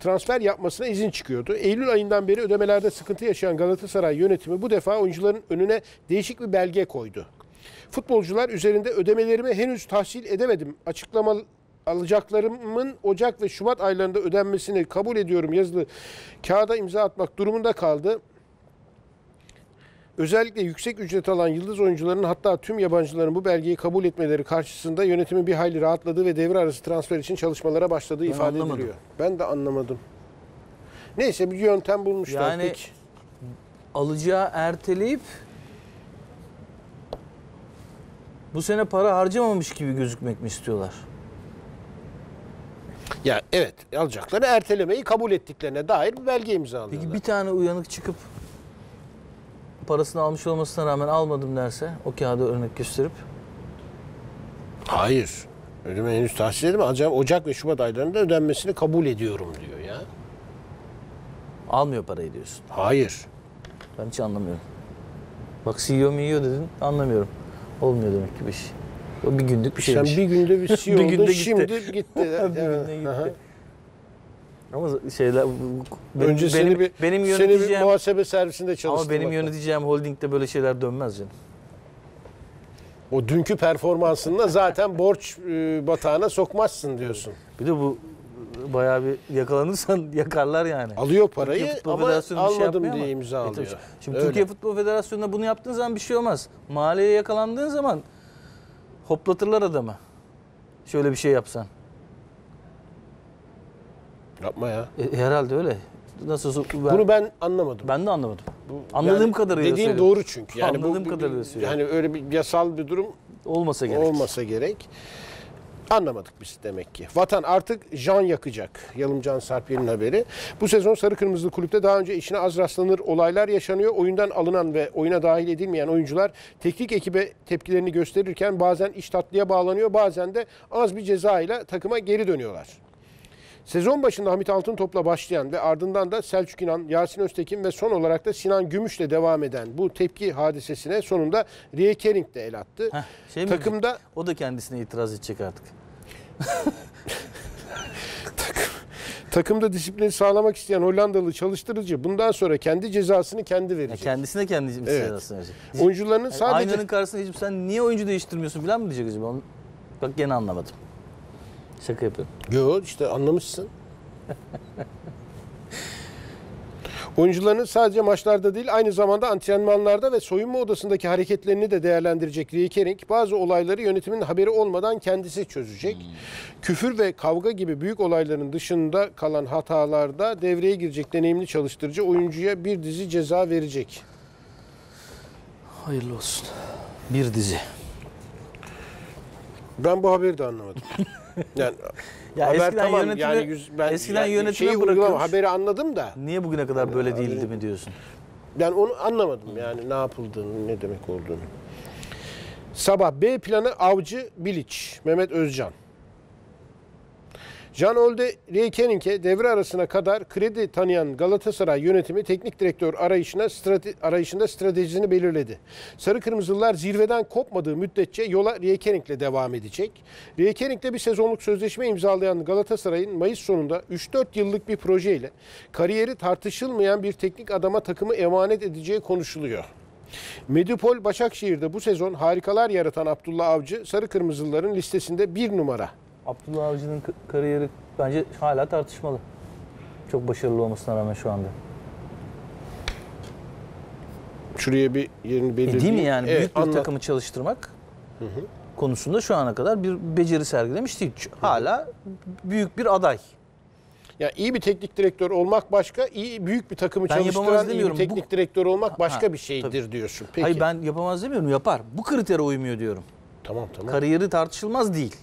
transfer yapmasına izin çıkıyordu. Eylül ayından beri ödemelerde sıkıntı yaşayan Galatasaray yönetimi bu defa oyuncuların önüne değişik bir belge koydu. Futbolcular üzerinde ödemelerimi henüz tahsil edemedim. Açıklama alacaklarımın Ocak ve Şubat aylarında ödenmesini kabul ediyorum yazılı kağıda imza atmak durumunda kaldı. Özellikle yüksek ücret alan yıldız oyuncuların hatta tüm yabancıların bu belgeyi kabul etmeleri karşısında yönetimin bir hayli rahatladığı ve devre arası transfer için çalışmalara başladığı Ben ifade anlamadım. ediliyor. Ben de anlamadım. Neyse bir yöntem bulmuşlar. Yani Peki. alacağı erteleyip bu sene para harcamamış gibi gözükmek mi istiyorlar? Ya evet, alacakları ertelemeyi kabul ettiklerine dair bir belge imzalıyorlar. Peki bir tane uyanık çıkıp parasını almış olmasına rağmen almadım derse, o kağıda örnek gösterip? Hayır. Ödeme henüz tahsil edemem. Alacağım Ocak ve Şubat aylarında ödenmesini kabul ediyorum diyor ya. Almıyor parayı diyorsun. Hayır. Ben hiç anlamıyorum. Bak C E O mu yiyor dedin, anlamıyorum. Olmuyor demek ki bir şey. O bir günlük bir Sen şeymiş. bir günde bir şey Bir oldun, günde gitti. şimdi gitti. bir günde gitti. Ama şeyler benim, Önce seni benim, bir, benim seni bir yöneteceğim muhasebe servisinde çalıştırmak. ama benim yöneteceğim holdingde böyle şeyler dönmez canım. O dünkü performansınla zaten borç e, batağına sokmazsın diyorsun. Bir de bu bayağı bir yakalanırsan yakarlar yani. Alıyor Türkiye parayı Futbol ama Federasyonu bir şey almadım yapmıyor diye ama. imza E alıyor. tabii. Şimdi Öyle. Türkiye Futbol Federasyonu'nda bunu yaptığın zaman bir şey olmaz. Maliyeye yakalandığın zaman hoplatırlar adamı. Şöyle bir şey yapsan. Yapma ya. E, herhalde öyle. Nasıl olsa ben, Bunu ben anlamadım. ben de anlamadım. Bu- Anladığım yani kadarıyla dediğin söylüyorum. doğru çünkü. Yani Anladığım bu, kadarıyla bir, söylüyorum. yani öyle bir yasal bir durum Olmasa gerek. olmasa gerek. Anlamadık biz demek ki. Vatan artık can yakacak. Yalımcan Sarpyer'in haberi. Bu sezon Sarı Kırmızılı Kulüpte daha önce işine az rastlanır olaylar yaşanıyor. Oyundan alınan ve oyuna dahil edilmeyen oyuncular teknik ekibe tepkilerini gösterirken bazen iş tatlıya bağlanıyor, bazen de az bir ceza ile takıma geri dönüyorlar. Sezon başında Hamit Altıntop'la başlayan ve ardından da Selçuk İnan, Yasin Öztekin ve son olarak da Sinan Gümüş'le devam eden bu tepki hadisesine sonunda Rie Kering de el attı. Heh, şey mi Takımda diyecek? O da kendisine itiraz edecek artık. Takımda disiplini sağlamak isteyen Hollandalı çalıştırıcı bundan sonra kendi cezasını kendi Ya verecek. kendisine kendi Evet. cezasını verecek. Oyuncularının Yani sadece aynanın karşısına geçip sen niye oyuncu değiştirmiyorsun falan mı diyecek acaba? Onu, bak gene anlamadım. Şaka yapıyorum. Yo işte anlamışsın. Oyuncularının sadece maçlarda değil aynı zamanda antrenmanlarda ve soyunma odasındaki hareketlerini de değerlendirecek Rie Kering bazı olayları yönetimin haberi olmadan kendisi çözecek. Hmm. Küfür ve kavga gibi büyük olayların dışında kalan hatalarda devreye girecek deneyimli çalıştırıcı oyuncuya bir dizi ceza verecek. Hayırlı olsun. Bir dizi. Ben bu haberi de anlamadım. Yani Ya haber eskiden tamam yönetime- yani yüz, ben eskiden yani yönetime şeyi uygulama, bırakıyormuş. haberi anladım da Niye bugüne kadar böyle değildi mi diyorsun? ben onu anlamadım yani ne yapıldığını, ne demek olduğunu. Sabah B planı Avcı, Bilic, Mehmet Özcan. Jan Olde, Rie Kering'e devre arasına kadar kredi tanıyan Galatasaray yönetimi teknik direktör arayışına strate, arayışında stratejisini belirledi. Sarı Kırmızılılar zirveden kopmadığı müddetçe yola Rie Kering'le devam edecek. Rie Kering'le bir sezonluk sözleşme imzalayan Galatasaray'ın Mayıs sonunda üç dört yıllık bir projeyle kariyeri tartışılmayan bir teknik adama takımı emanet edeceği konuşuluyor. Medipol Başakşehir'de bu sezon harikalar yaratan Abdullah Avcı, Sarı Kırmızılıların listesinde bir numara. Abdullah Avcı'nın k- kariyeri bence hala tartışmalı. Çok başarılı olmasına rağmen şu anda. Şuraya bir yerini E belirleyeyim. değil mi yani? Evet, Büyük bir anla- takımı çalıştırmak konusunda şu ana kadar bir beceri sergilemiş değil. Ç- Hala büyük bir aday. Ya iyi bir teknik direktör olmak başka, iyi büyük bir takımı Ben yapamaz çalıştıran iyi bir demiyorum. teknik Bu- direktör olmak başka Ha, bir şeydir tabii. diyorsun. Peki. Hayır ben yapamaz demiyorum, yapar. Bu kritere uymuyor diyorum. Tamam tamam. Kariyeri tartışılmaz değil.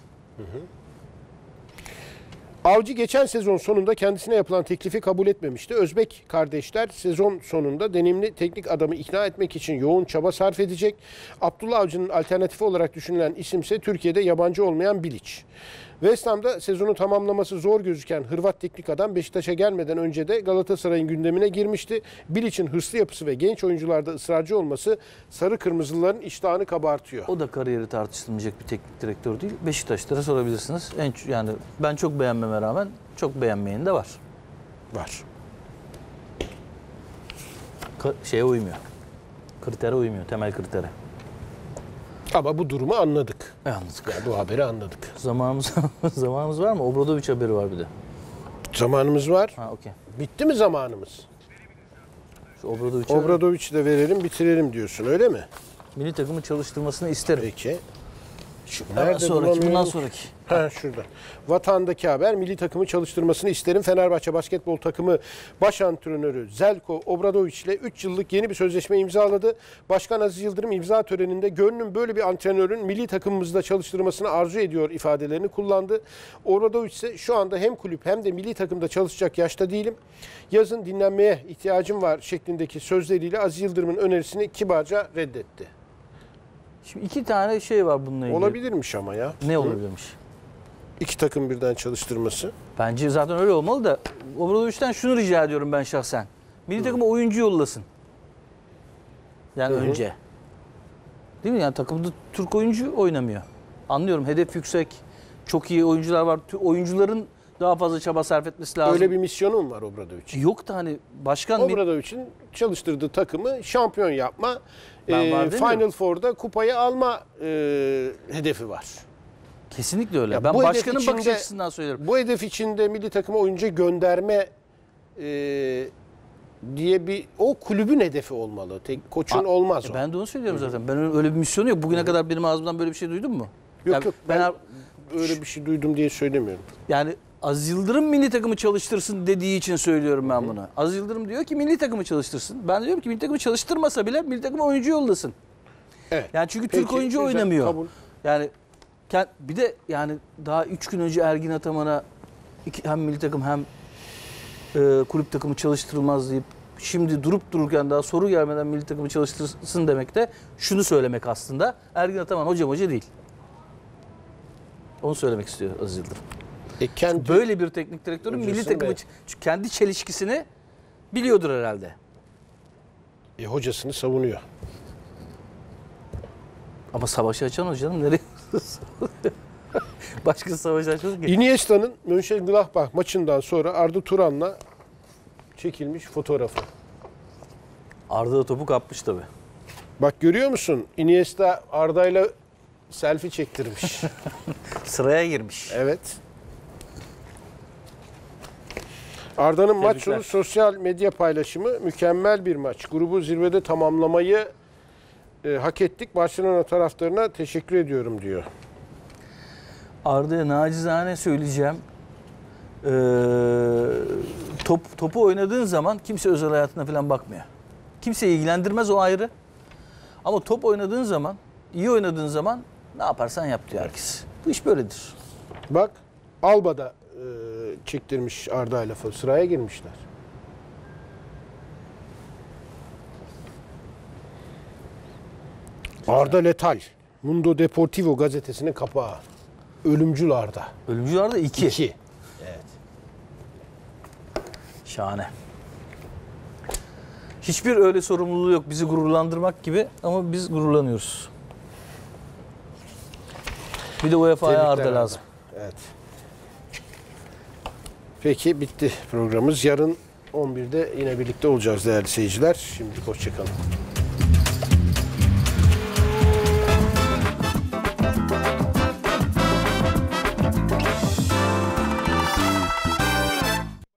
Avcı geçen sezon sonunda kendisine yapılan teklifi kabul etmemişti. Özbek kardeşler sezon sonunda deneyimli teknik adamı ikna etmek için yoğun çaba sarf edecek. Abdullah Avcı'nın alternatifi olarak düşünülen isimse Türkiye'de yabancı olmayan Bilic. West Ham'da sezonu tamamlaması zor gözüken Hırvat teknik adam Beşiktaş'a gelmeden önce de Galatasaray'ın gündemine girmişti. Bilic'in hırslı yapısı ve genç oyuncularda ısrarcı olması Sarı Kırmızılıların iştahını kabartıyor. O da kariyeri tartışılmayacak bir teknik direktör değil. Beşiktaşlara sorabilirsiniz. En ç- yani ben çok beğenmeme rağmen çok beğenmeyen de var. Var. K- şeye uymuyor. Kritere uymuyor, temel kritere. Ama bu durumu anladık. E, anladık. Yani bu haberi anladık. Zamanımız zamanımız var mı? Obradoviç haberi var bir de. Zamanımız var. Ha okey. Bitti mi zamanımız? Şu Obradoviç'e Obradoviç'i de verelim, bitirelim diyorsun, öyle mi? milli takımı çalıştırmasını isterim. Peki. Şu, Nerede sonraki, bundan bulamıyorum? sonraki. Ha şurada. Vatandaki haber, milli takımı çalıştırmasını isterim. Fenerbahçe basketbol takımı baş antrenörü Zeljko Obradović ile üç yıllık yeni bir sözleşme imzaladı. Başkan Aziz Yıldırım imza töreninde gönlüm böyle bir antrenörün milli takımımızda çalıştırmasını arzu ediyor ifadelerini kullandı. Obradović ise şu anda hem kulüp hem de milli takımda çalışacak yaşta değilim. Yazın dinlenmeye ihtiyacım var şeklindeki sözleriyle Aziz Yıldırım'ın önerisini kibarca reddetti. Şimdi iki tane şey var bununla ilgili. Olabilirmiş ama ya. Ne olabilirmiş? İki takım birden çalıştırması. Bence zaten öyle olmalı da Obradoviç'ten şunu rica ediyorum ben şahsen. Milli takıma oyuncu yollasın. Yani Hı hı. önce. Değil mi? Yani takımda Türk oyuncu oynamıyor. Anlıyorum, hedef yüksek. Çok iyi oyuncular var. Tü- Oyuncuların daha fazla çaba sarf etmesi lazım. Öyle bir misyonu mu var Obradoviç'in? Yok da hani başkan mil- Obradoviç'in çalıştırdığı takımı şampiyon yapma, Ben e, var demiyorum. Final Four'da kupayı alma e, hedefi var. kesinlikle öyle. Ya ben bu hedef başkanın bakış içinde- açısından söylüyorum. Bu hedef içinde milli takıma oyuncu gönderme e, diye bir o kulübün hedefi olmalı. Tek koçun A- olmaz E o. Ben de onu söylüyorum zaten. Ben öyle bir misyonu yok. Bugüne kadar benim ağzımdan böyle bir şey duydun mu? Yok Yani yok ben, ben öyle bir şey duydum diye söylemiyorum. Yani Aziz Yıldırım milli takımı çalıştırsın dediği için söylüyorum ben bunu. Aziz Yıldırım diyor ki milli takımı çalıştırsın. Ben de diyorum ki milli takımı çalıştırmasa bile milli takıma oyuncu yollasın. Evet. Yani çünkü Peki, Türk oyuncu güzel, oynamıyor. kabul. Yani kend- bir de yani daha üç gün önce Ergin Ataman'a iki, hem milli takım hem e, kulüp takımı çalıştırılmaz deyip şimdi durup dururken daha soru gelmeden milli takımı çalıştırsın demek de şunu söylemek aslında. Ergin Ataman hocam hoca değil. Onu söylemek istiyor Aziz Yıldırım. E, kendi Böyle bir teknik direktörün milli Hocasını takımı ve- ç- kendi çelişkisini biliyordur herhalde. e, hocasını savunuyor. Ama savaşı açan hocanın nereye? Başka savaşı açmadı ki. Iniesta'nın Mönchengladbach maçından sonra Arda Turan'la çekilmiş fotoğrafı. Arda da topu kapmış tabii. Bak görüyor musun? Iniesta Arda'yla selfie çektirmiş. Sıraya girmiş. Evet. Arda'nın maç Tebrikler. sonu sosyal medya paylaşımı mükemmel bir maç. Grubu zirvede tamamlamayı e, hak ettik. Barcelona taraftarına teşekkür ediyorum diyor. Arda'ya nacizane söyleyeceğim. Ee, top topu oynadığın zaman kimse özel hayatına falan bakmıyor. Kimseyi ilgilendirmez, o ayrı. Ama top oynadığın zaman, iyi oynadığın zaman ne yaparsan yap diyor herkes. Bu iş böyledir. Bak Alba'da e, çektirmiş Arda'yla falan. Sıraya girmişler. Arda Letal. Mundo Deportivo gazetesinin kapağı. Ölümcül Arda. Ölümcül Arda iki. İki. Şahane. Hiçbir öyle sorumluluğu yok bizi gururlandırmak gibi ama biz gururlanıyoruz. Bir de U E Fa'ya Tebrikler Arda Arda. lazım. Evet. Peki bitti programımız. Yarın on birde yine birlikte olacağız değerli seyirciler. Şimdi hoşçakalın.